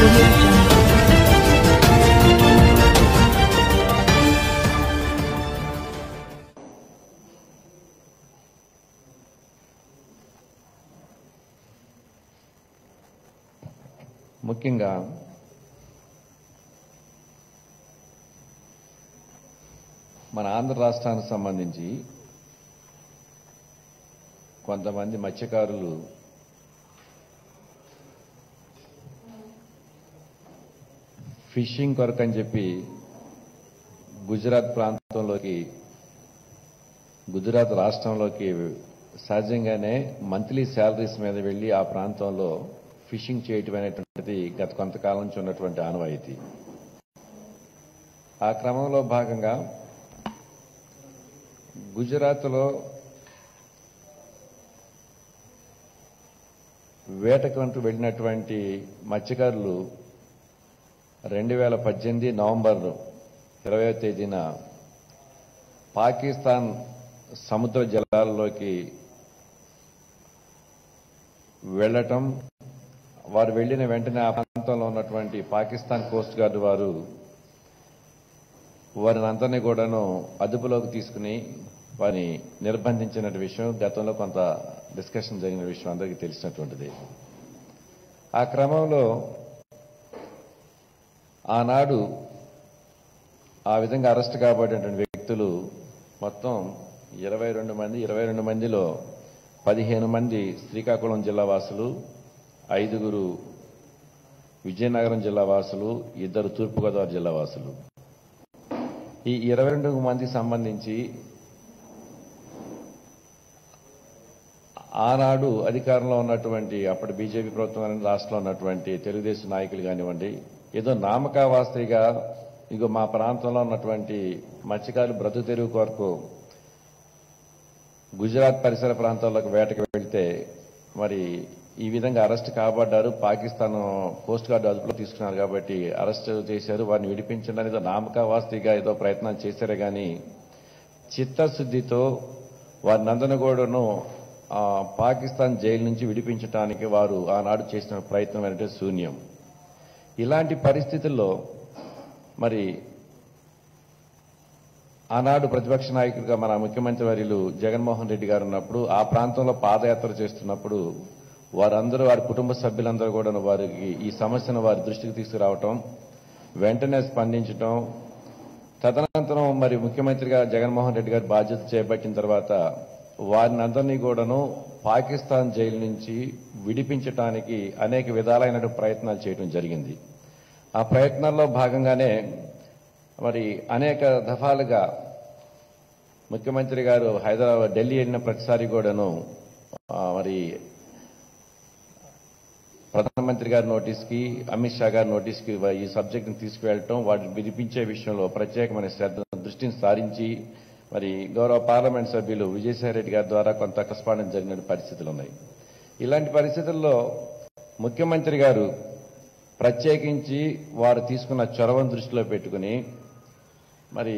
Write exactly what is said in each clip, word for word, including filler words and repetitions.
audio jungle. ముఖ్యంగా మన ఆంధ్ర రాష్ట్రానికి సంబంధించి కొంతమంది మత్స్యకారులు ఫిషింగ్ కొరకు అని చెప్పి గుజరాత్ ప్రాంతంలోకి గుజరాత్ రాష్ట్రంలోకి సహజంగానే మంత్లీ శాలరీస్ మీద వెళ్లి ఆ ప్రాంతంలో ఫిషింగ్ చేయటం అనేటువంటిది గత కొంతకాలం నుంచి ఉన్నటువంటి ఆనవాయితీ. ఆ క్రమంలో భాగంగా గుజరాత్లో వేటకంటూ వెళ్ళినటువంటి మత్స్యకారులు రెండు వేల పద్దెనిమిది నవంబర్ ఇరవై తేదీన పాకిస్తాన్ సముద్ర జలాల్లోకి వెళ్లటం, వారు వెళ్లిన వెంటనే ఆ ప్రాంతంలో ఉన్నటువంటి పాకిస్తాన్ కోస్ట్ గార్డు వారు వారిని అందరినీ కూడాను అదుపులోకి తీసుకుని వారిని నిర్బంధించిన విషయం గతంలో కొంత డిస్కషన్ జరిగిన విషయం అందరికీ తెలిసినటువంటిది. ఆ క్రమంలో ఆనాడు ఆ విధంగా అరెస్ట్ కాబడినటువంటి వ్యక్తులు మొత్తం ఇరవై రెండు మంది ఇరవై రెండు మందిలో పదిహేను మంది శ్రీకాకుళం జిల్లా వాసులు, ఐదుగురు విజయనగరం జిల్లా వాసులు, ఇద్దరు తూర్పుగోదావరి జిల్లా వాసులు. ఈ ఇరవై రెండు మందికి సంబంధించి ఆనాడు అధికారంలో ఉన్నటువంటి అప్పటి బీజేపీ ప్రభుత్వం రాష్ట్రంలో ఉన్నటువంటి తెలుగుదేశం నాయకులు కానివ్వండి, ఏదో నామకావాస్తీగా ఇగో మా ప్రాంతంలో ఉన్నటువంటి మత్స్యకారులు బ్రతుకు తెరువు కొరకు గుజరాత్ పరిసర ప్రాంతాల్లోకి వేటకు వెళ్తే మరి ఈ విధంగా అరెస్ట్ కాబడ్డారు. పాకిస్తాన్ కోస్ట్ గార్డు అదుపులో తీసుకున్నారు కాబట్టి అరెస్ట్ చేశారు. వారిని విడిపించడానికి ఏదో నామకావాస్తీగా ఏదో ప్రయత్నం చేశారే కానీ చిత్తశుద్దితో వారిని అందరినీ కూడాను పాకిస్తాన్ జైలు నుంచి విడిపించడానికి వారు ఆనాడు చేసిన ప్రయత్నం అంటే శూన్యం. ఇలాంటి పరిస్థితుల్లో మరి ఆనాడు ప్రతిపక్ష నాయకుడిగా మన ముఖ్యమంత్రి వర్యులు జగన్మోహన్ రెడ్డి గారు ఉన్నప్పుడు ఆ ప్రాంతంలో పాదయాత్ర చేస్తున్నప్పుడు వారందరూ వారి కుటుంబ సభ్యులందరూ కూడా వారికి ఈ సమస్యను వారి దృష్టికి తీసుకురావటం, వెంటనే స్పందించడం, తదనంతరం మరి ముఖ్యమంత్రిగా జగన్మోహన్ రెడ్డి గారు బాధ్యత చేపట్టిన తర్వాత వారిని అందరినీ కూడాను పాకిస్తాన్ జైలు నుంచి విడిపించడానికి అనేక విధాలైన ప్రయత్నాలు చేయడం జరిగింది. ఆ ప్రయత్నాల్లో భాగంగానే మరి అనేక దఫాలుగా ముఖ్యమంత్రి గారు హైదరాబాద్ ఢిల్లీ వెళ్ళిన ప్రతిసారి కూడాను మరి ప్రధానమంత్రి గారి నోటీస్కి, అమిత్ షా గారి నోటీస్కి ఈ సబ్జెక్టును తీసుకువెళ్లటం, వాటిని విడిపించే విషయంలో ప్రత్యేకమైన శ్రద్ధ దృష్టిని సారించి మరి గౌరవ పార్లమెంట్ సభ్యులు విజయసాయిరెడ్డి గారి ద్వారా కొంత కరస్పాండెన్స్ జరిగిన పరిస్థితులు ఉన్నాయి. ఇలాంటి పరిస్థితుల్లో ముఖ్యమంత్రి గారు ప్రత్యేకించి వారు తీసుకున్న చొరవను దృష్టిలో పెట్టుకుని మరి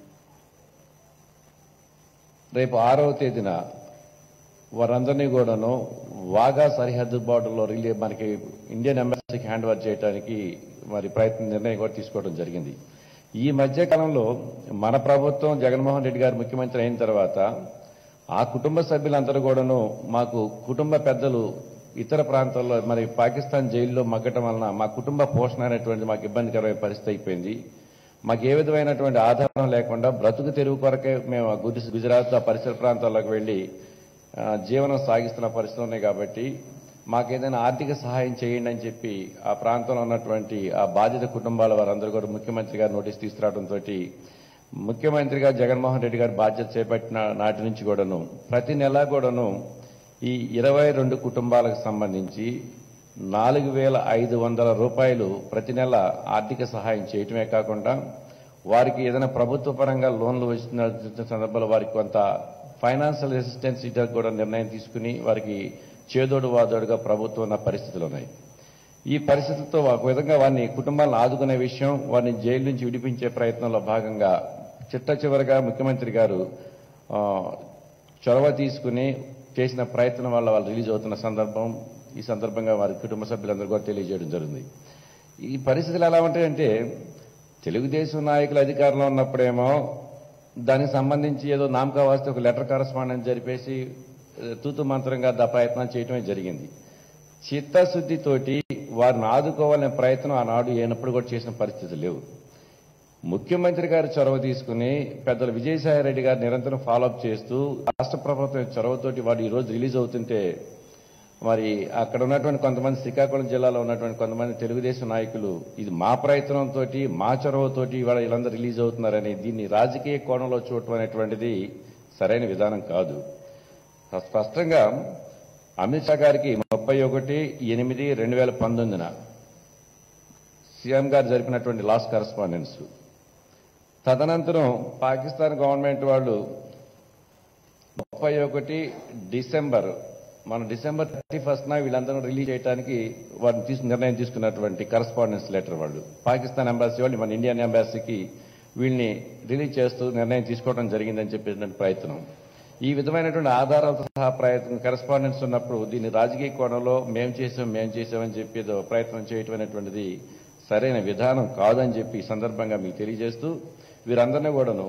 రేపు ఆరవ తేదీన వారందరినీ కూడాను వాగా సరిహద్దు బార్డర్లో రిలే మనకి ఇండియన్ ఎంబసీకి హ్యాండ్ ఓవర్ చేయడానికి మరి ప్రయత్నం నిర్ణయం కూడా తీసుకోవడం జరిగింది. ఈ మధ్య కాలంలో మన ప్రభుత్వం జగన్మోహన్ రెడ్డి గారు ముఖ్యమంత్రి అయిన తర్వాత ఆ కుటుంబ సభ్యులందరూ కూడాను మాకు కుటుంబ పెద్దలు ఇతర ప్రాంతాల్లో మరి పాకిస్తాన్ జైల్లో మగ్గటం వలన మా కుటుంబ పోషణ అనేటువంటి మాకు ఇబ్బందికరమైన పరిస్థితి అయిపోయింది. మాకు ఏ విధమైనటువంటి ఆధారం లేకుండా బ్రతుకు తెరువు కొరకే మేము గుజరాత్ ఆ పరిసర ప్రాంతాల్లోకి వెళ్లి జీవనం సాగిస్తున్న పరిస్థితులు ఉన్నాయి. కాబట్టి మాకేదైనా ఆర్థిక సహాయం చేయండి అని చెప్పి ఆ ప్రాంతంలో ఉన్నటువంటి ఆ బాధిత కుటుంబాల వారందరూ కూడా ముఖ్యమంత్రి గారు నోటీస్ తీసుకురావడంతో ముఖ్యమంత్రిగా జగన్మోహన్ రెడ్డి గారు బాధ్యత చేపట్టిన నాటి నుంచి కూడాను ప్రతి నెలా కూడాను ఈ ఇరవై రెండు కుటుంబాలకు సంబంధించి నాలుగు వేల ఐదు వందల రూపాయలు ప్రతి నెల ఆర్థిక సహాయం చేయటమే కాకుండా వారికి ఏదైనా ప్రభుత్వ పరంగా లోన్లు వచ్చిన సందర్భంలో వారికి కొంత ఫైనాన్షియల్ అసిస్టెన్స్ ఇవ్వడానికి కూడా నిర్ణయం తీసుకుని వారికి చేదోడు వాదోడుగా ప్రభుత్వం ఉన్న పరిస్థితులు ఉన్నాయి. ఈ పరిస్థితులతో ఒక విధంగా వారిని కుటుంబాలను ఆదుకునే విషయం, వారిని జైలు నుంచి విడిపించే ప్రయత్నంలో భాగంగా చిట్ట చివరిగా ముఖ్యమంత్రి గారు చొరవ తీసుకుని చేసిన ప్రయత్నం వల్ల వాళ్ళు రిలీజ్ అవుతున్న సందర్భం ఈ సందర్భంగా వారి కుటుంబ సభ్యులందరూ కూడా తెలియజేయడం జరిగింది. ఈ పరిస్థితులు ఎలా ఉంటాయంటే తెలుగుదేశం నాయకులు అధికారంలో ఉన్నప్పుడేమో దానికి సంబంధించి ఏదో నామకా వాస్తే ఒక లెటర్ కరస్పాండెన్స్ జరిపేసి తూతు మంత్రంగా దా ప్రయత్నం చేయటమే జరిగింది. చిత్తశుద్ధితోటి వారిని ఆదుకోవాలనే ప్రయత్నం ఆనాడు ఏనప్పుడు కూడా చేసిన పరిస్థితులు లేవు. ముఖ్యమంత్రి గారు చొరవ తీసుకుని పెద్దలు విజయసాయి రెడ్డి గారు నిరంతరం ఫాలోఅప్ చేస్తూ రాష్ట్ర ప్రభుత్వం చొరవతోటి వాడు ఈ రోజు రిలీజ్ అవుతుంటే మరి అక్కడ ఉన్నటువంటి కొంతమంది శ్రీకాకుళం జిల్లాలో ఉన్నటువంటి కొంతమంది తెలుగుదేశం నాయకులు ఇది మా ప్రయత్నంతో మా చొరవతోటి ఇవాళ వీళ్ళందరూ రిలీజ్ అవుతున్నారని దీన్ని రాజకీయ కోణంలో చూడటం అనేటువంటిది సరైన విధానం కాదు. స్పష్టంగా అమిత్ షా గారికి ముప్పై ఒకటి ఎనిమిది రెండు వేల పంతొమ్మిదిన సీఎం గారు జరిపినటువంటి లాస్ట్ కరస్పాండెన్స్, తదనంతరం పాకిస్తాన్ గవర్నమెంట్ వాళ్ళు ముప్పై ఒకటి డిసెంబర్ మన డిసెంబర్ థర్టీ ఫస్ట్న వీళ్ళందరూ రిలీజ్ చేయడానికి వారిని తీసుకు నిర్ణయం తీసుకున్నటువంటి కరస్పాండెన్స్ లెటర్ వాళ్ళు పాకిస్తాన్ ఎంబాసీ వాళ్ళు మన ఇండియన్ ఎంబాసీకి వీళ్ళని రిలీజ్ చేస్తూ నిర్ణయం తీసుకోవడం జరిగిందని చెప్పేటువంటి ప్రయత్నం. ఈ విధమైనటువంటి ఆధారాలతో సహా ప్రయత్నం కరస్పాండెన్స్ ఉన్నప్పుడు దీన్ని రాజకీయ కోణంలో మేము చేసాం మేము చేసామని చెప్పి ప్రయత్నం చేయటం అనేటువంటిది సరైన విధానం కాదని చెప్పి ఈ సందర్భంగా మీకు తెలియజేస్తూ వీరందరినీ కూడాను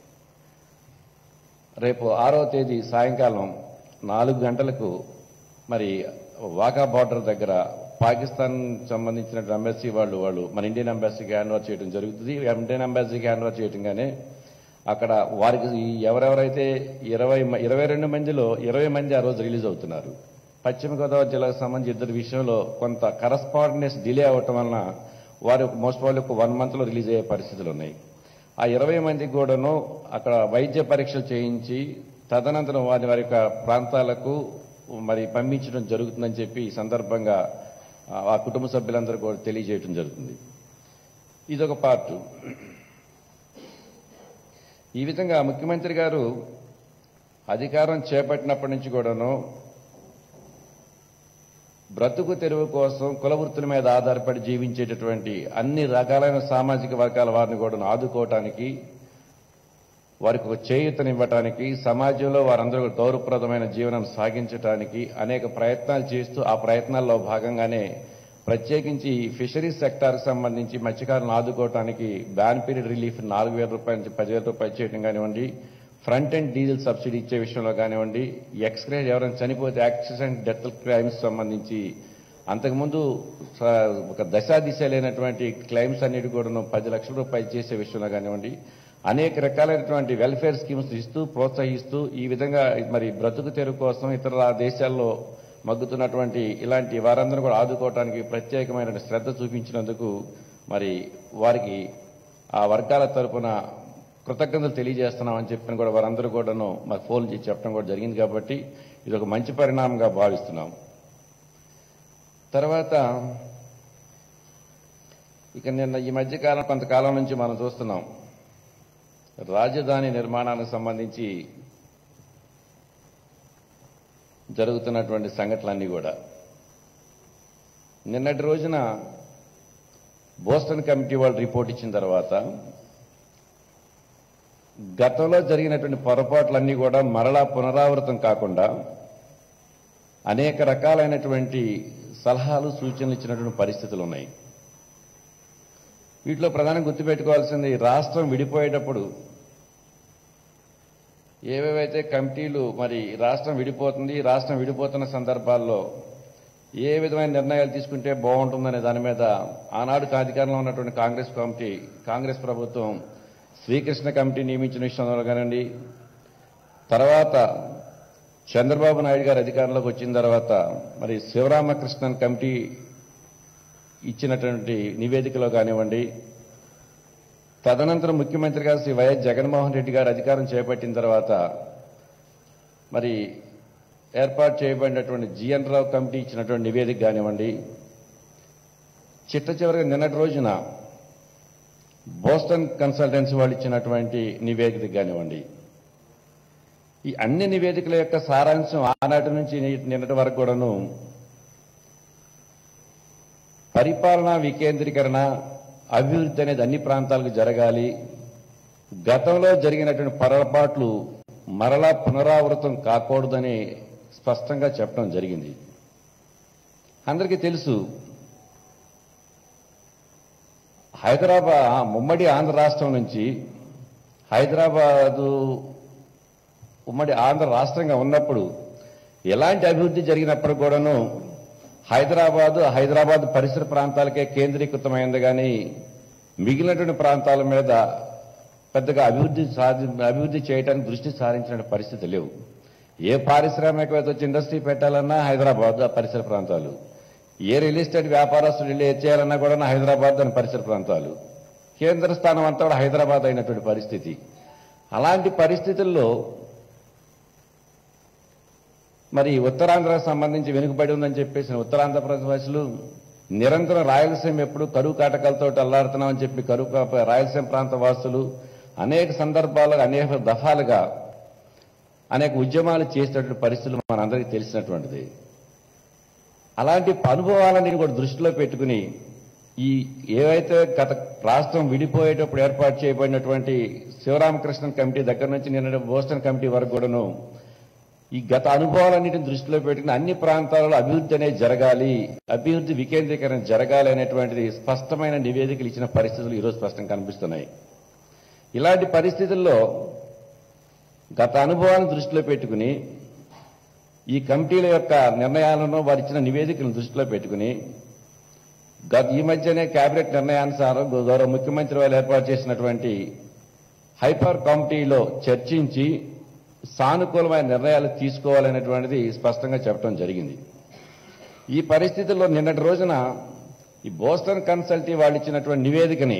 రేపు ఆరో తేదీ సాయంకాలం నాలుగు గంటలకు మరి వాఘా బార్డర్ దగ్గర పాకిస్తాన్ సంబంధించిన ఎంబాసీ వాళ్ళు వాళ్ళు మన ఇండియన్ ఎంబాసీకి హ్యాండ్ ఓవర్ చేయడం జరుగుతుంది. ఇండియన్ ఎంబాసీకి హ్యాండ్ ఓవర్ చేయడంగానే అక్కడ వారికి ఎవరెవరైతే ఇరవై ఇరవై రెండు మందిలో ఇరవై మంది ఆ రోజు రిలీజ్ అవుతున్నారు. పశ్చిమ గోదావరి జిల్లాకు సంబంధించి ఇద్దరు విషయంలో కొంత కరస్పాండెన్స్ డిలే అవటం వలన వారు మోస్ట్ ప్రాబబ్లీ ఒక వన్ మంత్లో రిలీజ్ అయ్యే పరిస్థితులు ఉన్నాయి. ఆ ఇరవై మందికి కూడాను అక్కడ వైద్య పరీక్షలు చేయించి తదనంతరం వారి వారి యొక్క ప్రాంతాలకు మరి పంపించడం జరుగుతుందని చెప్పి ఈ సందర్భంగా ఆ కుటుంబ సభ్యులందరూ కూడా తెలియజేయడం జరుగుతుంది. ఇదొక పార్ట్. ఈ విధంగా ముఖ్యమంత్రి గారు అధికారం చేపట్టినప్పటి నుంచి కూడాను బ్రతుకు తెరువు కోసం కుల వృత్తుల మీద ఆధారపడి జీవించేటటువంటి అన్ని రకాలైన సామాజిక వర్గాల వారిని కూడా ఆదుకోవటానికి వారికి ఒక చేయూతనివ్వటానికి సమాజంలో వారందరూ గౌరవప్రదమైన జీవనం సాగించడానికి అనేక ప్రయత్నాలు చేస్తూ ఆ ప్రయత్నాల్లో భాగంగానే ప్రత్యేకించి ఫిషరీస్ సెక్టార్కి సంబంధించి మత్స్యకారులను ఆదుకోవటానికి బ్యాన్ పీరియడ్ రిలీఫ్ నాలుగు వేల రూపాయల నుంచి పదివేల రూపాయలు చేయడం కానివ్వండి, ఫ్రంట్ అండ్ డీజిల్ సబ్సిడీ ఇచ్చే విషయంలో కానివ్వండి, ఎక్స్గ్రేడ్ ఎవరైనా చనిపోతే యాక్సిడెంట్ డెత్ క్లైమ్స్ సంబంధించి అంతకుముందు ఒక దశా దిశ లేనటువంటి క్లైమ్స్ అన్నిటి కూడా పది లక్షల రూపాయలు చేసే విషయంలో కానివ్వండి, అనేక రకాలైనటువంటి వెల్ఫేర్ స్కీమ్స్ ఇస్తూ ప్రోత్సహిస్తూ ఈ విధంగా మరి బ్రతుకు తెరువు కోసం ఇతర దేశాల్లో మగ్గుతున్నటువంటి ఇలాంటి వారందరూ కూడా ఆదుకోవడానికి ప్రత్యేకమైన శ్రద్ధ చూపించినందుకు మరి వారికి ఆ వర్గాల తరపున కృతజ్ఞతలు తెలియజేస్తున్నామని చెప్పిన కూడా వారందరూ కూడాను మాకు ఫోన్ చేసి చెప్పడం కూడా జరిగింది. కాబట్టి ఇది ఒక మంచి పరిణామంగా భావిస్తున్నాం. తర్వాత ఇక నిన్న ఈ మధ్యకాలం కొంతకాలం నుంచి మనం చూస్తున్నాం రాజధాని నిర్మాణానికి సంబంధించి జరుగుతున్నటువంటి సంఘటనలన్నీ కూడా. నిన్నటి రోజున బోస్టన్ కమిటీ వాళ్ళు రిపోర్ట్ ఇచ్చిన తర్వాత గతంలో జరిగినటువంటి పొరపాట్లన్నీ కూడా మరలా పునరావృతం కాకుండా అనేక రకాలైనటువంటి సలహాలు సూచనలు ఇచ్చినటువంటి పరిస్థితులు ఉన్నాయి. వీటిలో ప్రధానంగా గుర్తుపెట్టుకోవాల్సింది రాష్ట్రం విడిపోయేటప్పుడు ఏవేవైతే కమిటీలు మరి రాష్ట్రం విడిపోతుంది రాష్ట్రం విడిపోతున్న సందర్భాల్లో ఏ విధమైన నిర్ణయాలు తీసుకుంటే బాగుంటుందనే దాని మీద ఆనాడు అధికారంలో ఉన్నటువంటి కాంగ్రెస్ కమిటీ కాంగ్రెస్ ప్రభుత్వం శ్రీకృష్ణ కమిటీ నియమించిన విషయంలో కానివ్వండి, తర్వాత చంద్రబాబు నాయుడు గారు అధికారంలోకి వచ్చిన తర్వాత మరి శివరామకృష్ణన్ కమిటీ ఇచ్చినటువంటి నివేదికలో కానివ్వండి, తదనంతరం ముఖ్యమంత్రి గారు శ్రీ వైఎస్ జగన్మోహన్ రెడ్డి గారు అధికారం చేపట్టిన తర్వాత మరి ఏర్పాటు చేయబడినటువంటి జిఎన్ రావు కమిటీ ఇచ్చినటువంటి నివేదిక కానివ్వండి, చిట్ట చివరిగా నిన్నటి రోజున బోస్టన్ కన్సల్టెన్సీ వాళ్ళు ఇచ్చినటువంటి నివేదిక కానివ్వండి, ఈ అన్ని నివేదికల యొక్క సారాంశం ఆనాటి నుంచి నిన్నటి వరకు కూడాను పరిపాలనా వికేంద్రీకరణ అభివృద్ధి అనేది అన్ని ప్రాంతాలకు జరగాలి, గతంలో జరిగినటువంటి పొరపాట్లు మరలా పునరావృతం కాకూడదని స్పష్టంగా చెప్పడం జరిగింది. అందరికీ తెలుసు హైదరాబాద్ ఉమ్మడి ఆంధ్ర రాష్ట్రం నుంచి హైదరాబాదు ఉమ్మడి ఆంధ్ర రాష్ట్రంగా ఉన్నప్పుడు ఎలాంటి అభివృద్ధి జరిగినప్పుడు కూడాను హైదరాబాదు హైదరాబాద్ పరిసర ప్రాంతాలకే కేంద్రీకృతమైంది కానీ మిగిలినటువంటి ప్రాంతాల మీద పెద్దగా అభివృద్ధి సాధి అభివృద్ధి చేయడానికి దృష్టి సారించిన పరిస్థితి లేవు. ఏ పారిశ్రామికవేత్త వచ్చి ఇండస్ట్రీ పెట్టాలన్నా హైదరాబాద్ ఆ పరిసర ప్రాంతాలు, ఏ రియల్ ఎస్టేట్ వ్యాపారస్తులు వెళ్ళి చేయాలన్నా కూడా హైదరాబాద్ దాని పరిసర ప్రాంతాలు, కేంద్ర స్థానం అంతా కూడా హైదరాబాద్ అయినటువంటి పరిస్థితి. అలాంటి పరిస్థితుల్లో మరి ఉత్తరాంధ్రకు సంబంధించి వెనుకబడి ఉందని చెప్పేసి ఉత్తరాంధ్రప్రదేశ్లు నిరంతరం రాయలసీమ ఎప్పుడు కరువు కాటకాలతో అల్లాడుతున్నామని చెప్పి కరువు రాయలసీమ ప్రాంత వాసులు అనేక సందర్భాలుగా అనేక దఫాలుగా అనేక ఉద్యమాలు చేసినటువంటి పరిస్థితులు మనందరికీ తెలిసినటువంటిది. అలాంటి అనుభవాలని కూడా దృష్టిలో పెట్టుకుని ఈ ఏవైతే గత రాష్ట్రం విడిపోయేటప్పుడు ఏర్పాటు చేయబడినటువంటి శివరామకృష్ణన్ కమిటీ దగ్గర నుంచి నిన్న బోస్టన్ కమిటీ వరకు కూడాను ఈ గత అనుభవాలన్నింటిని దృష్టిలో పెట్టుకుని అన్ని ప్రాంతాలలో అభివృద్ధి అనేది జరగాలి, అభివృద్ధి వికేంద్రీకరణ జరగాలి అనేటువంటిది స్పష్టమైన నివేదికలు ఇచ్చిన పరిస్థితులు ఈరోజు స్పష్టంగా కనిపిస్తున్నాయి. ఇలాంటి పరిస్థితుల్లో గత అనుభవాలను దృష్టిలో పెట్టుకుని ఈ కమిటీల యొక్క నిర్ణయాలను వారు ఇచ్చిన నివేదికలను దృష్టిలో పెట్టుకుని గత ఈ మధ్యనే కేబినెట్ నిర్ణయానుసారం గౌరవ ముఖ్యమంత్రి వారు ఏర్పాటు చేసినటువంటి హైపర్ కమిటీలో చర్చించి సానుకూలమైన నిర్ణయాలు తీసుకోవాలనేటువంటిది స్పష్టంగా చెప్పడం జరిగింది. ఈ పరిస్థితుల్లో నిన్నటి రోజున ఈ బోస్టన్ కన్సల్టీ వాళ్ళు ఇచ్చినటువంటి నివేదికని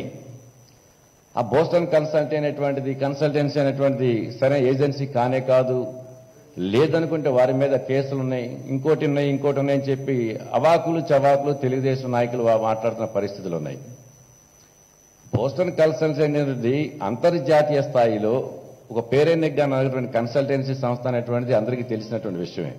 ఆ బోస్టన్ కన్సల్టీ అనేటువంటిది కన్సల్టెన్సీ అనేటువంటిది సరైన ఏజెన్సీ కానే కాదు, లేదనుకుంటే వారి మీద కేసులు ఉన్నాయి, ఇంకోటి ఉన్నాయి ఇంకోటి ఉన్నాయని చెప్పి అవాకులు చవాకులు తెలుగుదేశం నాయకులు మాట్లాడుతున్న పరిస్థితులు ఉన్నాయి. బోస్టన్ కన్సల్టెన్సీ అనేది అంతర్జాతీయ స్థాయిలో ఒక పేరెన్నికగా ఉన్నటువంటి కన్సల్టెన్సీ సంస్థ అనేటువంటిది అందరికీ తెలిసినటువంటి విషయమే.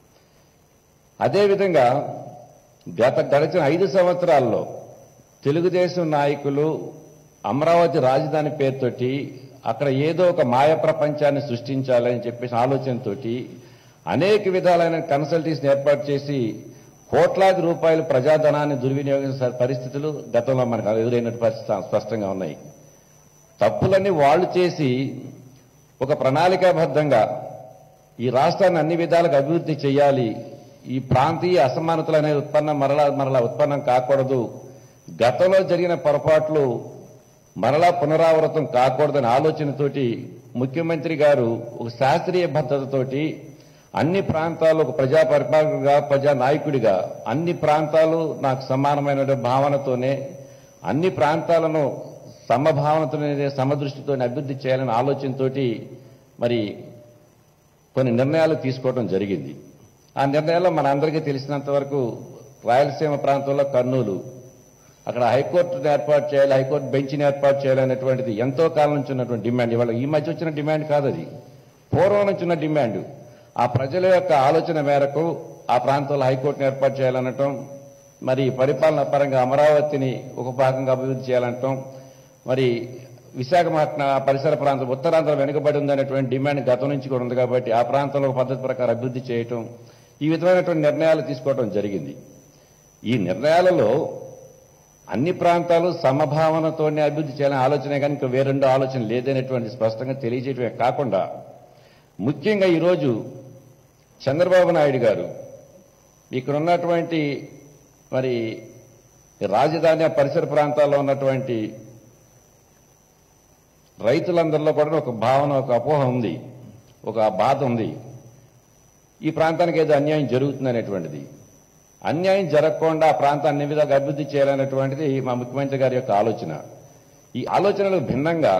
అదేవిధంగా గత గడిచిన ఐదు సంవత్సరాల్లో తెలుగుదేశం నాయకులు అమరావతి రాజధాని పేరుతోటి అక్కడ ఏదో ఒక మాయ ప్రపంచాన్ని సృష్టించాలని చెప్పేసి ఆలోచనతోటి అనేక విధాలైన కన్సల్టెన్సీని ఏర్పాటు చేసి కోట్లాది రూపాయలు ప్రజాధనాన్ని దుర్వినియోగించిన పరిస్థితులు గతంలో మనకు ఎదురైనటువంటి పరిస్థితి స్పష్టంగా ఉన్నాయి. తప్పులన్నీ వాళ్ళు చేసి ఒక ప్రణాళికాబద్ధంగా ఈ రాష్ట్రాన్ని అన్ని విధాలుగా అభివృద్ధి చేయాలి, ఈ ప్రాంతీయ అసమానతలు అనేది ఉత్పన్నం మరలా మరలా ఉత్పన్నం కాకూడదు, గతంలో జరిగిన పొరపాట్లు మరలా పునరావృతం కాకూడదనే ఆలోచనతోటి ముఖ్యమంత్రి గారు ఒక శాస్త్రీయ బద్ధతతోటి అన్ని ప్రాంతాలు ఒక ప్రజా పరిపాలకుడిగా ప్రజా నాయకుడిగా అన్ని ప్రాంతాలు నాకు సమానమైన భావనతోనే అన్ని ప్రాంతాలను సమభావనతోనే సమదృష్టితో అభివృద్ధి చేయాలనే ఆలోచనతోటి మరి కొన్ని నిర్ణయాలు తీసుకోవడం జరిగింది. ఆ నిర్ణయాల్లో మన అందరికీ తెలిసినంత వరకు రాయలసీమ ప్రాంతంలో కర్నూలు అక్కడ హైకోర్టును ఏర్పాటు చేయాలి, హైకోర్టు బెంచ్ని ఏర్పాటు చేయాలనేటువంటిది ఎంతో కాలం నుంచి ఉన్నటువంటి డిమాండ్. ఇవాళ ఈ మధ్య వచ్చిన డిమాండ్ కాదు, అది పూర్వం నుంచి ఉన్న డిమాండ్. ఆ ప్రజల యొక్క ఆలోచన మేరకు ఆ ప్రాంతంలో హైకోర్టును ఏర్పాటు చేయాలనటం, మరి పరిపాలన పరంగా అమరావతిని ఒక భాగంగా అభివృద్ధి చేయాలనటం, మరి విశాఖపట్నం పరిసర ప్రాంతం ఉత్తరాంధ్ర వెనుకబడి ఉందనేటువంటి డిమాండ్ గతం నుంచి కూడా ఉంది కాబట్టి ఆ ప్రాంతంలో పద్ధతి ప్రకారం అభివృద్ధి చేయటం, ఈ విధమైనటువంటి నిర్ణయాలు తీసుకోవడం జరిగింది. ఈ నిర్ణయాలలో అన్ని ప్రాంతాలు సమభావనతోనే అభివృద్ధి చేయాలని ఆలోచనే కానీ ఇంకా వేరెండో ఆలోచన లేదనేటువంటి స్పష్టంగా తెలియజేయడమే కాకుండా ముఖ్యంగా ఈరోజు చంద్రబాబు నాయుడు గారు ఇక్కడ ఉన్నటువంటి మరి రాజధాని పరిసర ప్రాంతాల్లో ఉన్నటువంటి రైతులందరిలో కూడా ఒక భావన, ఒక అపోహ ఉంది, ఒక బాధ ఉంది. ఈ ప్రాంతానికి ఏదో అన్యాయం జరుగుతుందనేటువంటిది. అన్యాయం జరగకుండా ఆ ప్రాంతాన్ని అన్ని విధాలుగా అభివృద్ధి చేయాలనేటువంటిది మా ముఖ్యమంత్రి గారి యొక్క ఆలోచన. ఈ ఆలోచనలకు భిన్నంగా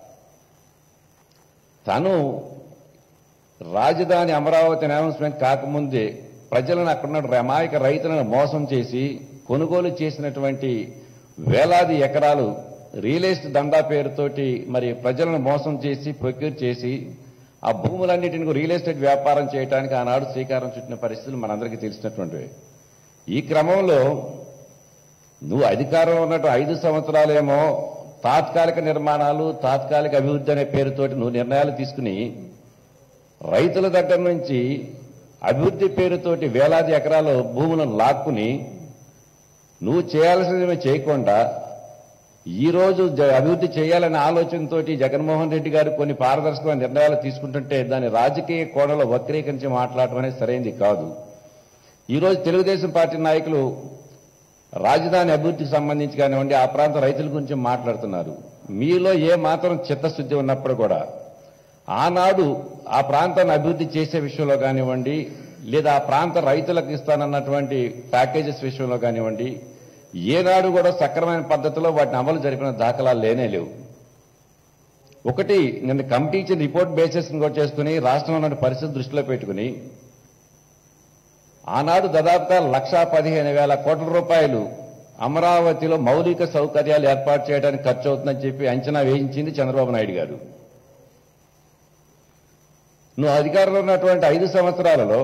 తను రాజధాని అమరావతి అనౌన్స్మెంట్ కాకముందే ప్రజలను అక్కడున్న అమాయక రైతులను మోసం చేసి కొనుగోలు చేసినటువంటి వేలాది ఎకరాలు రియల్ ఎస్టేట్ దందా పేరుతోటి మరి ప్రజలను మోసం చేసి ప్రొక్యూర్ చేసి ఆ భూములన్నిటిని రియల్ ఎస్టేట్ వ్యాపారం చేయడానికి ఆనాడు శ్రీకారం చుట్టిన పరిస్థితులు మనందరికీ తెలిసినటువంటివి. ఈ క్రమంలో నువ్వు అధికారంలో ఉన్నట్టు ఐదు సంవత్సరాలేమో తాత్కాలిక నిర్మాణాలు, తాత్కాలిక అభివృద్ధి అనే పేరుతోటి నువ్వు నిర్ణయాలు తీసుకుని రైతుల దగ్గర నుంచి అభివృద్ధి పేరుతోటి వేలాది ఎకరాలు భూములను లాక్కుని నువ్వు చేయాల్సినవి చేయకుండా ఈ రోజు జ- అభివృద్ధి చేయాలనే ఆలోచనతోటి జగన్మోహన్ రెడ్డి గారు కొన్ని పారదర్శకమైన నిర్ణయాలు తీసుకుంటుంటే దాన్ని రాజకీయ కోణంలో వక్రీకరించి మాట్లాడటం అనేది సరైనది కాదు. ఈ రోజు తెలుగుదేశం పార్టీ నాయకులు రాజధాని అభివృద్ధికి సంబంధించి కానివ్వండి, ఆ ప్రాంత రైతుల గురించి మాట్లాడుతున్నారు. మీలో ఏ మాత్రం చిత్తశుద్ధి ఉన్నప్పుడు కూడా ఆనాడు ఆ ప్రాంతాన్ని అభివృద్ధి చేసే విషయంలో కానివ్వండి, లేదా ఆ ప్రాంత రైతులకు ఇస్తానన్నటువంటి ప్యాకేజెస్ విషయంలో కానివ్వండి, ఏనాడు కూడా సక్రమైన పద్ధతిలో వాటిని అమలు జరిపిన దాఖలాలు లేనే లేవు. ఒకటి, నిన్న కమిటీ ఇచ్చిన రిపోర్ట్ బేసిస్ కూడా చేసుకుని రాష్ట్రంలో ఉన్న పరిస్థితి దృష్టిలో పెట్టుకుని ఆనాడు దాదాపుగా లక్షా పదిహేను వేల కోట్ల రూపాయలు అమరావతిలో మౌలిక సౌకర్యాలు ఏర్పాటు చేయడానికి ఖర్చు అవుతుందని చెప్పి అంచనా వేయించింది చంద్రబాబు నాయుడు గారు. నువ్వు అధికారంలో ఉన్నటువంటి ఐదు సంవత్సరాలలో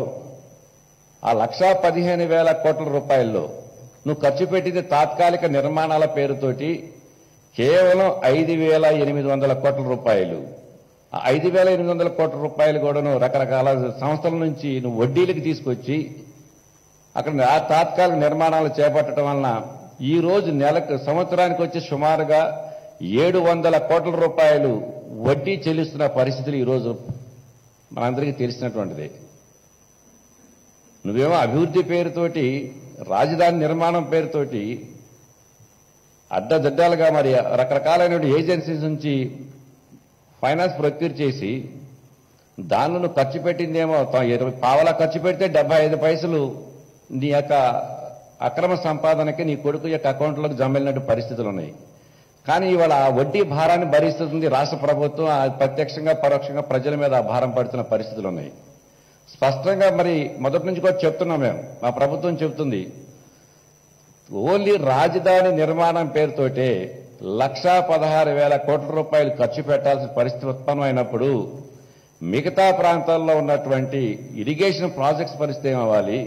ఆ లక్షా పదిహేను వేల కోట్ల రూపాయల్లో నువ్వు ఖర్చు పెట్టింది తాత్కాలిక నిర్మాణాల పేరుతోటి కేవలం ఐదు వేల ఎనిమిది వందల కోట్ల రూపాయలు. ఆ ఐదు వేల ఎనిమిది వందల కోట్ల రూపాయలు కూడాను రకరకాల సంస్థల నుంచి నువ్వు వడ్డీలకు తీసుకొచ్చి అక్కడ ఆ తాత్కాలిక నిర్మాణాలు చేపట్టడం వలన ఈ రోజు నెలకు సంవత్సరానికి వచ్చి సుమారుగా ఏడు వందల కోట్ల రూపాయలు వడ్డీ చెల్లిస్తున్న పరిస్థితులు ఈరోజు మనందరికీ తెలిసినటువంటిదే. నువ్వేమో అభివృద్ధి పేరుతోటి, రాజధాని నిర్మాణం పేరుతోటి అడ్డదిడ్డాలుగా మరి రకరకాలైన ఏజెన్సీస్ నుంచి ఫైనాన్స్ ప్రొక్యూర్ చేసి దానిలో నువ్వు ఖర్చు పెట్టిందేమో ఇరవై పావలా ఖర్చు పెడితే డెబ్బై ఐదు పైసలు నీ యొక్క అక్రమ సంపాదనకి నీ కొడుకు యొక్క అకౌంట్లోకి జమిలినట్టు పరిస్థితులు ఉన్నాయి. కానీ ఇవాళ ఆ వడ్డీ భారాన్ని భరిస్తుంది రాష్ట్ర ప్రభుత్వం. ఆ ప్రత్యక్షంగా పరోక్షంగా ప్రజల మీద ఆ భారం పడుతున్న పరిస్థితులు ఉన్నాయి. స్పష్టంగా మరి మొదటి నుంచి కూడా చెప్తున్నాం మేము, మా ప్రభుత్వం చెప్తుంది, ఓన్లీ రాజధాని నిర్మాణం పేరుతోటే లక్షా పదహారు వేల కోట్ల రూపాయలు ఖర్చు పెట్టాల్సిన పరిస్థితి ఉత్పన్నమైనప్పుడు మిగతా ప్రాంతాల్లో ఉన్నటువంటి ఇరిగేషన్ ప్రాజెక్ట్స్ పరిస్థితి ఏమవ్వాలి?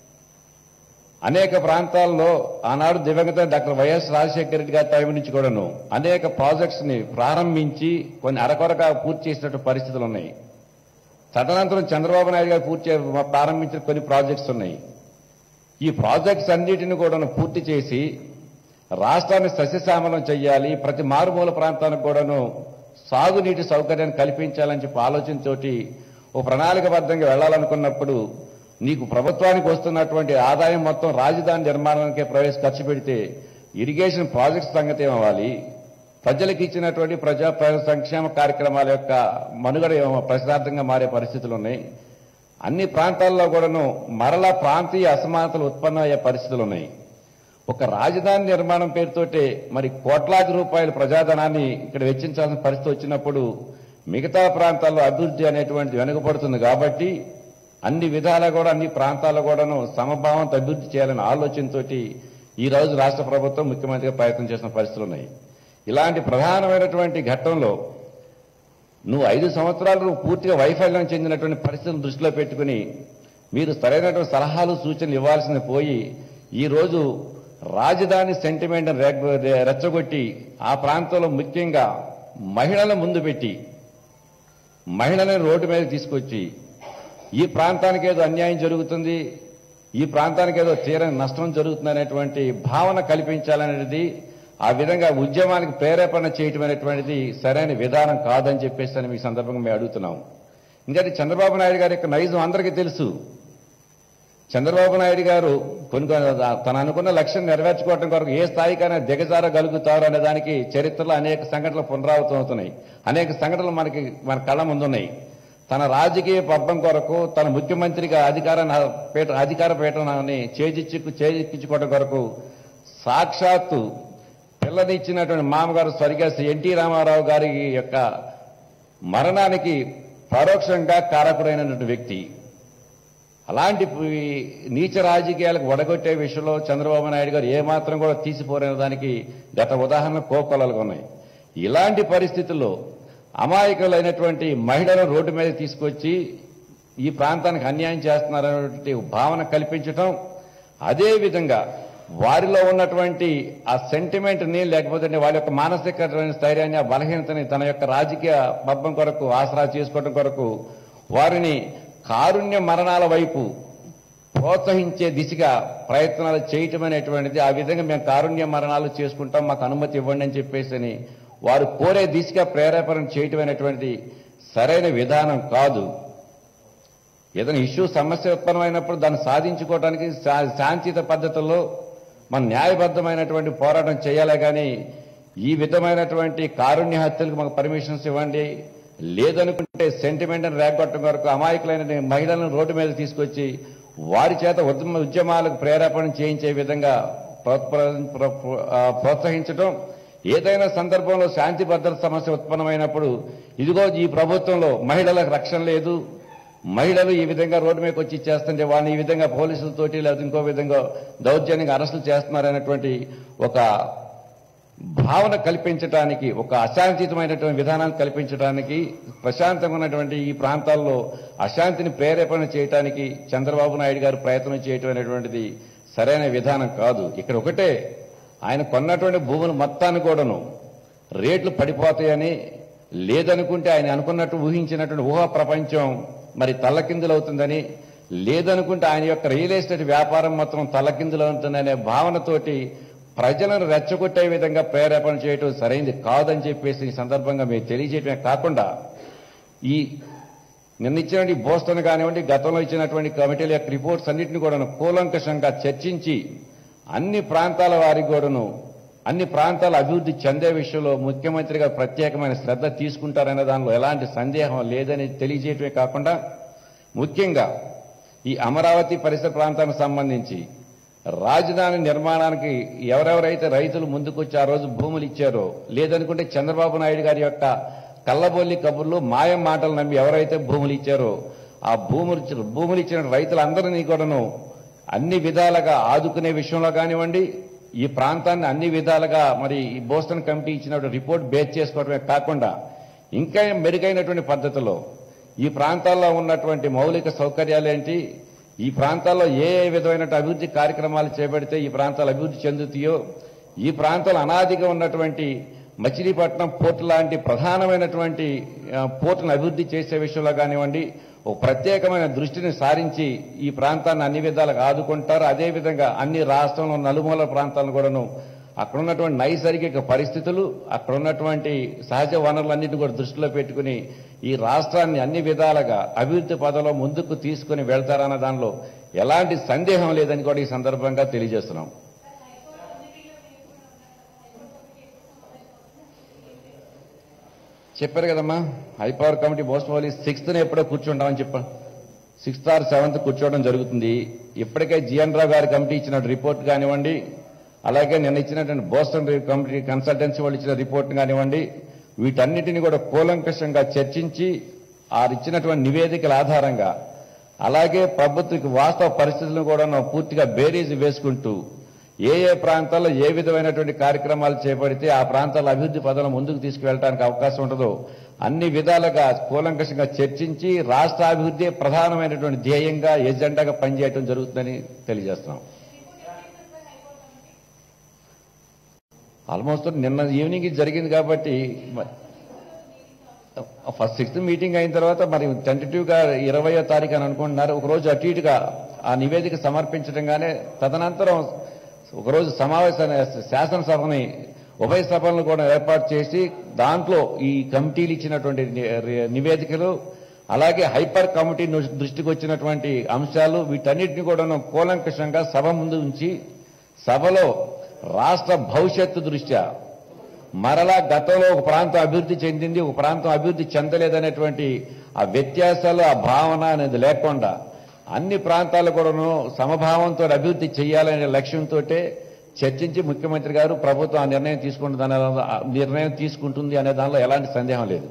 అనేక ప్రాంతాల్లో ఆనాడు దివంగత డాక్టర్ వైఎస్ రాజశేఖర రెడ్డి గారి టైం నుంచి కూడాను అనేక ప్రాజెక్ట్స్ ని ప్రారంభించి కొన్ని అరకొరగా పూర్తి చేసినట్టు పరిస్థితులు ఉన్నాయి. తదనంతరం చంద్రబాబు నాయుడు గారు పూర్తి ప్రారంభించిన కొన్ని ప్రాజెక్ట్స్ ఉన్నాయి. ఈ ప్రాజెక్ట్స్ అన్నిటిని కూడా పూర్తి చేసి రాష్ట్రాన్ని సస్యశ్యామలం చేయాలి, ప్రతి మారుమూల ప్రాంతానికి కూడాను సాగునీటి సౌకర్యాన్ని కల్పించాలని చెప్పి ఆలోచనతోటి ఓ ప్రణాళికబద్ధంగా వెళ్లాలనుకున్నప్పుడు నీకు ప్రభుత్వానికి వస్తున్నటువంటి ఆదాయం మొత్తం రాజధాని నిర్మాణానికే ప్రవేశ ఖర్చు పెడితే ఇరిగేషన్ ప్రాజెక్ట్స్ సంగతి ఏమవ్వాలి? ప్రజలకు ఇచ్చినటువంటి ప్రజా సంక్షేమ కార్యక్రమాల యొక్క మనుగడ ప్రశ్నార్థంగా మారే పరిస్థితులు ఉన్నాయి. అన్ని ప్రాంతాల్లో కూడాను మరలా ప్రాంతీయ అసమానతలు ఉత్పన్నమయ్యే పరిస్థితులు ఉన్నాయి. ఒక రాజధాని నిర్మాణం పేరుతోటే మరి కోట్లాది రూపాయల ప్రజాధనాన్ని ఇక్కడ వెచ్చించాల్సిన పరిస్థితి వచ్చినప్పుడు మిగతా ప్రాంతాల్లో అభివృద్ధి అనేటువంటిది వెనుకబడుతుంది. కాబట్టి అన్ని విధాలా కూడా అన్ని ప్రాంతాల్లో కూడాను సమభావంతో అభివృద్ధి చేయాలనే ఆలోచనతోటి ఈ రోజు రాష్ట్ర ప్రభుత్వం ముఖ్యమంత్రిగా ప్రయత్నం చేసిన పరిస్థితులు ఉన్నాయి. ఇలాంటి ప్రధానమైనటువంటి ఘట్టంలో నువ్వు ఐదు సంవత్సరాలు నువ్వు పూర్తిగా వైఫల్యం చెందినటువంటి పరిస్థితులను దృష్టిలో పెట్టుకుని మీరు సరైనటువంటి సలహాలు సూచనలు ఇవ్వాల్సింది పోయి ఈ రోజు రాజధాని సెంటిమెంట్ రెచ్చగొట్టి ఆ ప్రాంతంలో ముఖ్యంగా మహిళలను ముందు పెట్టి మహిళలను రోడ్డు మీద తీసుకొచ్చి ఈ ప్రాంతానికి ఏదో అన్యాయం జరుగుతుంది, ఈ ప్రాంతానికి ఏదో తీరని నష్టం జరుగుతుంది అనేటువంటి భావన కల్పించాలనేది, ఆ విధంగా ఉద్యమానికి ప్రేరేపణ చేయటం అనేటువంటిది సరైన విధానం కాదని చెప్పేసి అని మీ సందర్భంగా మేము అడుగుతున్నాం. ఎందుకంటే చంద్రబాబు నాయుడు గారి యొక్క నైజం అందరికీ తెలుసు. చంద్రబాబు నాయుడు గారు కొన్ని తను అనుకున్న లక్ష్యం నెరవేర్చుకోవడం కొరకు ఏ స్థాయికైనా దిగజారగలుగుతారు అనే దానికి చరిత్రలో అనేక సంఘటనలు పునరావృతం అవుతున్నాయి. అనేక సంఘటనలు మనకి మన కళ్ళ ముందున్నాయి. తన రాజకీయ పబ్బం కొరకు తన ముఖ్యమంత్రిగా అధికార పీఠ అధికార పీఠనాన్ని చేజిచ్చు చేజిక్కించుకోవడం కొరకు సాక్షాత్తు పిల్లనిచ్చినటువంటి మామగారు స్వర్గీయ ఎన్టీ రామారావు గారి యొక్క మరణానికి పరోక్షంగా కారకుడైనటువంటి వ్యక్తి. అలాంటి నీచ రాజకీయాలకు వడగొట్టే విషయంలో చంద్రబాబు నాయుడు గారు ఏమాత్రం కూడా తీసిపోరైన దానికి గత ఉదాహరణ కోకొల్లలుగా ఉన్నాయి. ఇలాంటి పరిస్థితుల్లో అమాయకులైనటువంటి మహిళలను రోడ్డు మీద తీసుకొచ్చి ఈ ప్రాంతానికి అన్యాయం చేస్తున్నారనేటువంటి భావన కల్పించటం, అదేవిధంగా వారిలో ఉన్నటువంటి ఆ సెంటిమెంట్ని లేకపోతే వాళ్ళ యొక్క మానసిక స్థైర్యాన్ని, ఆ బలహీనతని తన యొక్క రాజకీయ పబ్బం కొరకు ఆసరా చేసుకోవడం కొరకు వారిని కారుణ్య మరణాల వైపు ప్రోత్సహించే దిశగా ప్రయత్నాలు చేయటం అనేటువంటిది, ఆ విధంగా మేము కారుణ్య మరణాలు చేసుకుంటాం, మాకు అనుమతి ఇవ్వండి అని చెప్పేసి వారు కోరే దిశగా ప్రేరేపణ చేయటం అనేటువంటిది సరైన విధానం కాదు. ఏదైనా ఇష్యూ సమస్య ఉత్పన్నమైనప్పుడు దాన్ని సాధించుకోవడానికి శాంతియుత పద్ధతుల్లో మన న్యాయబద్ధమైనటువంటి పోరాటం చేయాలే కానీ ఈ విధమైనటువంటి కారుణ్య హత్యలకు మాకు పర్మిషన్స్ ఇవ్వండి, లేదనుకుంటే సెంటిమెంట్ అని రేగొట్టడం వరకు అమాయకులైన మహిళలను రోడ్డు మీద తీసుకొచ్చి వారి చేత ఉద్యమ ఉద్యమాలకు ప్రేరేపణ చేయించే విధంగా ప్రోత్సహించడం, ఏదైనా సందర్భంలో శాంతి భద్రత సమస్య ఉత్పన్నమైనప్పుడు ఇదిగో ఈ ప్రభుత్వంలో మహిళలకు రక్షణ లేదు, మహిళలు ఈ విధంగా రోడ్డు మీదకి వచ్చి చేస్తుంటే వాళ్ళని ఈ విధంగా పోలీసులతోటి లేదా ఇంకో విధంగా దౌర్జన్యంగా అరెస్టులు చేస్తున్నారనేటువంటి ఒక భావన కల్పించడానికి, ఒక అశాంతియుతమైనటువంటి విధానాన్ని కల్పించడానికి, ప్రశాంతంగా ఉన్నటువంటి ఈ ప్రాంతాల్లో అశాంతిని ప్రేరేపణ చేయడానికి చంద్రబాబు నాయుడు గారు ప్రయత్నం చేయటం అనేటువంటిది సరైన విధానం కాదు. ఇక్కడ ఒకటే, ఆయన కొన్నటువంటి భూములు మొత్తాన్ని కూడాను రేట్లు పడిపోతాయని, లేదనుకుంటే ఆయన అనుకున్నట్టు ఊహించినటువంటి ఊహా ప్రపంచం మరి తల్లకిందులవుతుందని, లేదనుకుంటే ఆయన యొక్క రియల్ ఎస్టేట్ వ్యాపారం మొత్తం తల్లకిందులవుతుందనే భావనతోటి ప్రజలను రెచ్చగొట్టే విధంగా ప్రేరేపణ చేయటం సరైనది కాదని చెప్పేసి ఈ సందర్భంగా మేము తెలియజేయటమే కాకుండా, ఈ నిన్న ఇచ్చినటువంటి బోస్టన్ కానివ్వండి, గతంలో ఇచ్చినటువంటి కమిటీల యొక్క రిపోర్ట్స్ అన్నింటినీ కూడా కూలంకషంగా చర్చించి అన్ని ప్రాంతాల వారికి కూడాను అన్ని ప్రాంతాల అభివృద్ధి చెందే విషయంలో ముఖ్యమంత్రిగా ప్రత్యేకమైన శ్రద్ధ తీసుకుంటారనే దానిలో ఎలాంటి సందేహం లేదని తెలియజేయటమే కాకుండా, ముఖ్యంగా ఈ అమరావతి పరిసర ప్రాంతానికి సంబంధించి రాజధాని నిర్మాణానికి ఎవరెవరైతే రైతులు ముందుకొచ్చి ఆ రోజు భూములు ఇచ్చారో, లేదనుకుంటే చంద్రబాబు నాయుడు గారి యొక్క కల్లబొల్లి కబుర్లు మాయం మాటలు నమ్మి ఎవరైతే భూములు ఇచ్చారో ఆ భూములు భూములు ఇచ్చిన రైతులందరినీ కూడాను అన్ని విధాలుగా ఆదుకునే విషయంలో కానివ్వండి, ఈ ప్రాంతాన్ని అన్ని విధాలుగా మరి ఈ బోస్టన్ కమిటీ ఇచ్చినటువంటి రిపోర్ట్ బేస్ చేసుకోవడమే కాకుండా ఇంకా మెరుగైనటువంటి పద్ధతిలో ఈ ప్రాంతాల్లో ఉన్నటువంటి మౌలిక సౌకర్యాలేంటి, ఈ ప్రాంతాల్లో ఏ ఏ విధమైన అభివృద్ధి కార్యక్రమాలు చేపడితే ఈ ప్రాంతాలు అభివృద్ధి చెందుతాయో, ఈ ప్రాంతాలు అనాదిగా ఉన్నటువంటి మచిలీపట్నం పోర్టు లాంటి ప్రధానమైనటువంటి పోర్టును అభివృద్ధి చేసే విషయంలో కానివ్వండి ఒక ప్రత్యేకమైన దృష్టిని సారించి ఈ ప్రాంతాన్ని అన్ని విధాలుగా ఆదుకుంటారు. అదేవిధంగా అన్ని రాష్ట్రంలో నలుమూల ప్రాంతాలను కూడాను అక్కడ ఉన్నటువంటి నైసర్గిక పరిస్థితులు, అక్కడ ఉన్నటువంటి సహజ వనరులన్నింటినీ కూడా దృష్టిలో పెట్టుకుని ఈ రాష్ట్రాన్ని అన్ని విధాలుగా అభివృద్ధి పదంలో ముందుకు తీసుకుని వెళ్తారన్న దానిలో ఎలాంటి సందేహం లేదని కూడా ఈ సందర్భంగా తెలియజేస్తున్నాం. చెప్పారు కదమ్మా, high power committee most probably sixth ఎప్పుడో కూర్చుంటామని చెప్పాను. సిక్స్త్ ఆర్ సెవెంత్ కూర్చోవడం జరుగుతుంది. ఇప్పటికే జిఎన్ రావు గారి కమిటీ ఇచ్చిన రిపోర్ట్ కానివ్వండి, అలాగే నిన్న ఇచ్చినటువంటి బోస్టన్ కమిటీ కన్సల్టెన్సీ వాళ్ళు ఇచ్చిన రిపోర్ట్ కానివ్వండి, వీటన్నిటిని కూడా కూలంకషంగా చర్చించి ఆ ఇచ్చినటువంటి నివేదికల ఆధారంగా అలాగే ప్రభుత్వ వాస్తవ పరిస్థితులను కూడా పూర్తిగా బేరీజ్ వేసుకుంటూ ఏ ఏ ప్రాంతాల్లో ఏ విధమైనటువంటి కార్యక్రమాలు చేపడితే ఆ ప్రాంతాల అభివృద్ధి పదంలో ముందుకు తీసుకువెళ్ళడానికి అవకాశం ఉంటుందో అన్ని విధాలుగా కూలంకషంగా చర్చించి రాష్ట్ర అభివృద్ధి ప్రధానమైనటువంటి ధ్యేయంగా ఎజెండాగా పనిచేయడం జరుగుతుందని తెలియజేస్తున్నాం. ఆల్మోస్ట్ నిన్న ఈవినింగ్ జరిగింది కాబట్టి ఫస్ట్ సిక్స్త్ మీటింగ్ అయిన తర్వాత మరి టెంటేటివ్గా ఇరవయో తారీఖు అని అనుకుంటున్నారు. ఒకరోజు అటు ఇటుగా ఆ నివేదిక సమర్పించడంగానే తదనంతరం ఒకరోజు సమావేశాన్ని శాసనసభని ఉభయ సభలను కూడా ఏర్పాటు చేసి దాంట్లో ఈ కమిటీలు ఇచ్చినటువంటి నివేదికలు అలాగే హైపర్ కమిటీ దృష్టికి వచ్చినటువంటి అంశాలు వీటన్నిటిని కూడా కూలంకషంగా సభ ముందు ఉంచి సభలో రాష్ట్ర భవిష్యత్తు దృష్ట్యా మరలా గతంలో ఒక ప్రాంతం అభివృద్ధి చెందింది ఒక ప్రాంతం అభివృద్ధి చెందలేదనేటువంటి ఆ వ్యత్యాసాలు ఆ భావన అనేది లేకుండా అన్ని ప్రాంతాలు కూడాను సమభావంతో అభివృద్ధి చేయాలనే లక్ష్యంతో చర్చించి ముఖ్యమంత్రి గారు ప్రభుత్వం ఆ నిర్ణయం తీసుకుంటుంది నిర్ణయం తీసుకుంటుంది అనే దానిలో ఎలాంటి సందేహం లేదు.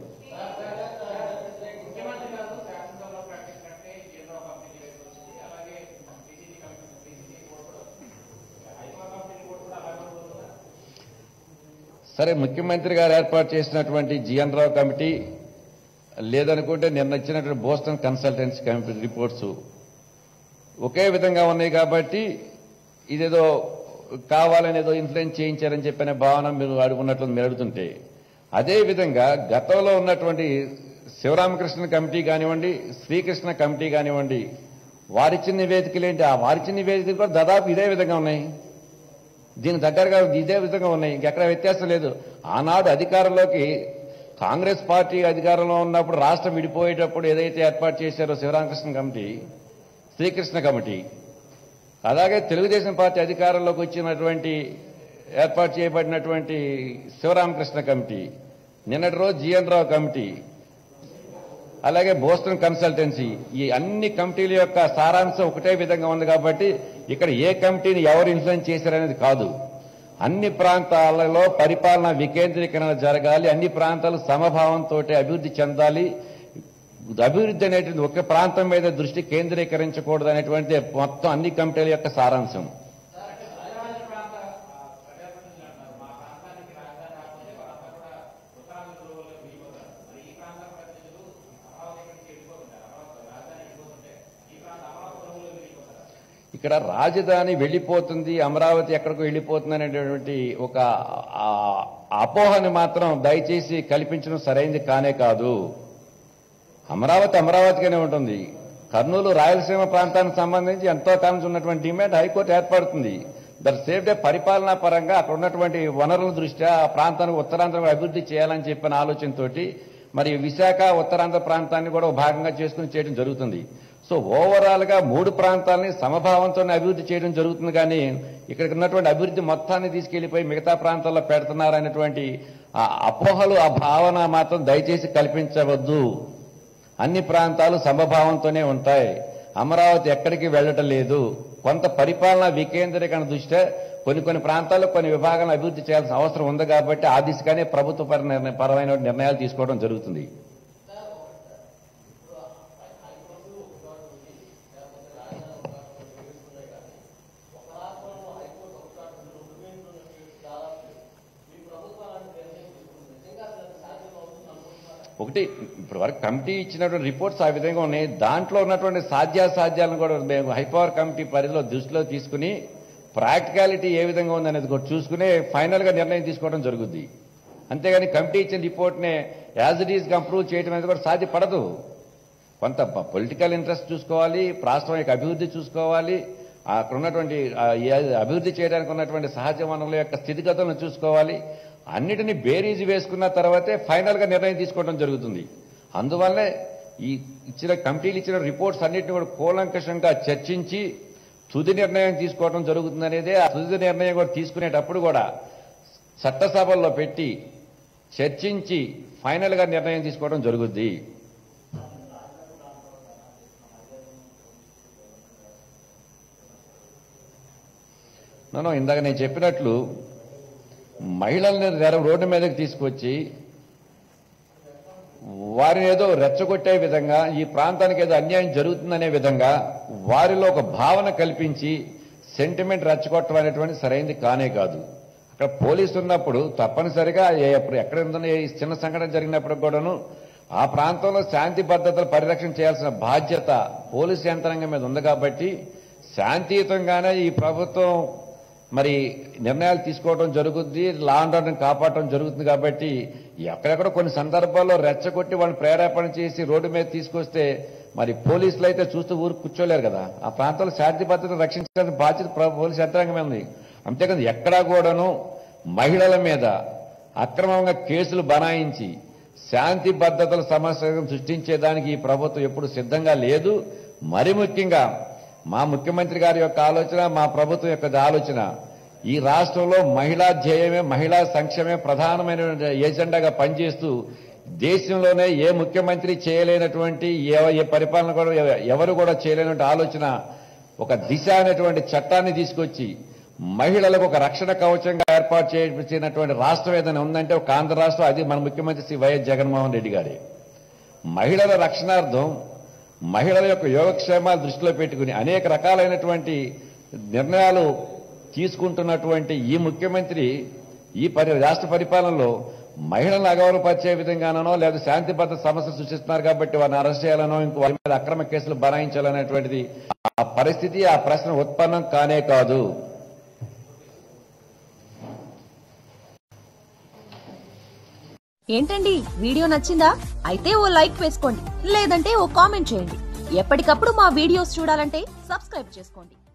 సరే, ముఖ్యమంత్రి గారు ఏర్పాటు చేసినటువంటి జిఎన్ రావు కమిటీ లేదనుకుంటే నిన్న ఇచ్చినటువంటి బోస్టన్ కన్సల్టెన్సీ కమిటీ రిపోర్ట్స్ ఒకే విధంగా ఉన్నాయి కాబట్టి ఇదేదో కావాలని ఏదో ఇన్ఫ్లుయెన్స్ చేయించారని చెప్పిన భావన మీరు అడుగున్నట్లు మీరు అడుగుతుంటే, అదేవిధంగా గతంలో ఉన్నటువంటి శివరామకృష్ణ కమిటీ కానివ్వండి శ్రీకృష్ణ కమిటీ కానివ్వండి వారిచ్చిన నివేదికలు ఏంటి? ఆ వారిచ్చిన నివేదికలు కూడా దాదాపు ఇదే విధంగా ఉన్నాయి, దీనికి దగ్గరగా ఇదే విధంగా ఉన్నాయి, ఇంకెక్కడ వ్యత్యాసం లేదు. ఆనాడు అధికారంలోకి కాంగ్రెస్ పార్టీ అధికారంలో ఉన్నప్పుడు రాష్ట్రం విడిపోయేటప్పుడు ఏదైతే ఏర్పాటు చేశారో శివరామకృష్ణ కమిటీ, శ్రీకృష్ణ కమిటీ, అలాగే తెలుగుదేశం పార్టీ అధికారంలోకి వచ్చినటువంటి ఏర్పాటు చేయబడినటువంటి శివరామకృష్ణ కమిటీ, నిన్నటి రోజు జిఎన్ రావు కమిటీ, అలాగే బోస్టన్ కన్సల్టెన్సీ, ఈ అన్ని కమిటీల యొక్క సారాంశం ఒకటే విధంగా ఉంది. కాబట్టి ఇక్కడ ఏ కమిటీని ఎవరు ఇన్ఫ్లుయెన్స్ చేశారనేది కాదు, అన్ని ప్రాంతాలలో పరిపాలన వికేంద్రీకరణ జరగాలి, అన్ని ప్రాంతాలు సమభావంతో అభివృద్ధి చెందాలి, అభివృద్ధి అనేటువంటి ఒక ప్రాంతం మీద దృష్టి కేంద్రీకరించకూడదు అనేటువంటి మొత్తం అన్ని కమిటీల యొక్క సారాంశం. ఇక్కడ రాజధాని వెళ్లిపోతుంది, అమరావతి ఎక్కడికి వెళ్లిపోతుంది అనేటువంటి ఒక అపోహని మాత్రం దయచేసి కల్పించడం సరైంది కానే కాదు. అమరావతి అమరావతిగానే ఉంటుంది. కర్నూలు రాయలసీమ ప్రాంతానికి సంబంధించి ఎంతో కాలం ఉన్నటువంటి డిమాండ్ హైకోర్టు ఏర్పడుతుంది. దట్ సేఫ్ డే పరిపాలనా పరంగా అక్కడ ఉన్నటువంటి వనరుల దృష్ట్యా ఆ ప్రాంతానికి ఉత్తరాంధ్ర అభివృద్ధి చేయాలని చెప్పిన ఆలోచనతోటి మరి విశాఖ ఉత్తరాంధ్ర ప్రాంతాన్ని కూడా భాగంగా చేసుకుని చేయడం జరుగుతుంది. సో ఓవరాల్ గా మూడు ప్రాంతాలని సమభావంతోనే అభివృద్ధి చేయడం జరుగుతుంది. కానీ ఇక్కడ ఉన్నటువంటి అభివృద్ధి మొత్తాన్ని తీసుకెళ్లిపోయి మిగతా ప్రాంతాల్లో పెడుతున్నారనేటువంటి ఆ అపోహలు, ఆ భావన మాత్రం దయచేసి కల్పించవద్దు. అన్ని ప్రాంతాలు సమభావంతోనే ఉంటాయి. అమరావతి ఎక్కడికి వెళ్లటం లేదు. కొంత పరిపాలన వికేంద్రీకరణ దృష్ట్యా కొన్ని కొన్ని ప్రాంతాల్లో కొన్ని విభాగాలను అభివృద్ధి చేయాల్సిన అవసరం ఉంది. కాబట్టి ఆ దిశగానే ప్రభుత్వ పరమైన నిర్ణయాలు తీసుకోవడం జరుగుతుంది. ఒకటి ఇప్పటి వరకు కమిటీ ఇచ్చినటువంటి రిపోర్ట్స్ ఆ విధంగా ఉన్నాయి. దాంట్లో ఉన్నటువంటి సాధ్యాసాధ్యాలను కూడా మేము హైపవర్ కమిటీ పరిధిలో దృష్టిలో తీసుకుని ప్రాక్టికాలిటీ ఏ విధంగా ఉందనేది కూడా చూసుకుని ఫైనల్ గా నిర్ణయం తీసుకోవడం జరుగుద్ది. అంతేగాని కమిటీ ఇచ్చిన రిపోర్ట్నే యాజ్ ఇట్ ఈజ్ అప్రూవ్ చేయడం అనేది కూడా సాధ్యపడదు. కొంత పొలిటికల్ ఇంట్రెస్ట్ చూసుకోవాలి, రాష్ట్రం యొక్క అభివృద్ధి చూసుకోవాలి, అక్కడ ఉన్నటువంటి అభివృద్ధి చేయడానికి ఉన్నటువంటి సహజ వనరుల యొక్క స్థితిగతులను చూసుకోవాలి. అన్నిటినీ బేరీజు వేసుకున్న తర్వాతే ఫైనల్ గా నిర్ణయం తీసుకోవడం జరుగుతుంది. అందువల్లే ఈ ఇచ్చిన కమిటీలు ఇచ్చిన రిపోర్ట్స్ అన్నింటినీ కూడా కూలంకషంగా చర్చించి తుది నిర్ణయం తీసుకోవడం జరుగుతుంది అనేది. ఆ తుది నిర్ణయం కూడా తీసుకునేటప్పుడు కూడా చట్టసభల్లో పెట్టి చర్చించి ఫైనల్ గా నిర్ణయం తీసుకోవడం జరుగుద్ది. నన్ను ఇందాక నేను చెప్పినట్లు మహిళల్ని రోడ్డు మీదకి తీసుకొచ్చి వారిని ఏదో రెచ్చగొట్టే విధంగా, ఈ ప్రాంతానికి ఏదో అన్యాయం జరుగుతుందనే విధంగా వారిలో ఒక భావన కల్పించి సెంటిమెంట్ రెచ్చగొట్టడం అనేటువంటి సరైనది కానే కాదు. అక్కడ పోలీసు ఉన్నప్పుడు తప్పనిసరిగా ఎక్కడ చిన్న సంఘటన జరిగినప్పుడు కూడాను ఆ ప్రాంతంలో శాంతి భద్రతలు పరిరక్షణ చేయాల్సిన బాధ్యత పోలీసు యంత్రాంగం మీద ఉంది. కాబట్టి శాంతియుతంగానే ఈ ప్రభుత్వం మరి నిర్ణయాలు తీసుకోవడం జరుగుతుంది, లా అండ్ ఆర్డర్ని కాపాడటం జరుగుతుంది. కాబట్టి ఎక్కడెక్కడ కొన్ని సందర్భాల్లో రెచ్చగొట్టి వాళ్ళని ప్రేరేపణ చేసి రోడ్డు మీద తీసుకొస్తే మరి పోలీసులు అయితే చూస్తూ ఊరు కూర్చోలేరు కదా. ఆ ప్రాంతంలో శాంతి భద్రతను రక్షించాల్సిన బాధ్యత పోలీసు యంత్రాంగమే ఉంది. అంతేకాదు ఎక్కడా కూడాను మహిళల మీద అక్రమంగా కేసులు బనాయించి శాంతి భద్రతల సమస్యలను సృష్టించేదానికి ఈ ప్రభుత్వం ఎప్పుడు సిద్ధంగా లేదు. మరి ముఖ్యంగా మా ముఖ్యమంత్రి గారి యొక్క ఆలోచన, మా ప్రభుత్వం యొక్క ఆలోచన ఈ రాష్ట్రంలో మహిళా ధ్యేయమే, మహిళా సంక్షేమమే ప్రధానమైన ఏజెండాగా పనిచేస్తూ దేశంలోనే ఏ ముఖ్యమంత్రి చేయలేనటువంటి ఏ పరిపాలన కూడా ఎవరు కూడా చేయలేనటువంటి ఆలోచన, ఒక దిశ అనేటువంటి చట్టాన్ని తీసుకొచ్చి మహిళలకు ఒక రక్షణ కవచంగా ఏర్పాటు చేసినటువంటి రాష్ట్రం ఏదైనా ఉందంటే ఒక ఆంధ్ర రాష్ట్రం. అది మన ముఖ్యమంత్రి శ్రీ వైఎస్ జగన్మోహన్ రెడ్డి గారి. మహిళల రక్షణార్థం, మహిళల యొక్క యోగక్షేమాలు దృష్టిలో పెట్టుకుని అనేక రకాలైనటువంటి నిర్ణయాలు తీసుకుంటున్నటువంటి ఈ ముఖ్యమంత్రి ఈ పరి రాష్ట్ర పరిపాలనలో మహిళలను అగౌరవపరిచే విధంగానో లేదా శాంతి భద్రత సమస్యలు సృష్టిస్తున్నారు కాబట్టి వారిని అరెస్ట్ చేయాలనో ఇంకో వారి మీద అక్రమ కేసులు బనాయించాలనేటువంటిది ఆ పరిస్థితి, ఆ ప్రశ్న ఉత్పన్నం కానే కాదు. ఏంటండి వీడియో నచ్చిందా? అయితే ఓ లైక్ వేసుకోండి, లేదంటే ఓ కామెంట్ చేయండి. ఎప్పటికప్పుడు మా వీడియోస్ చూడాలంటే సబ్స్క్రైబ్ చేసుకోండి.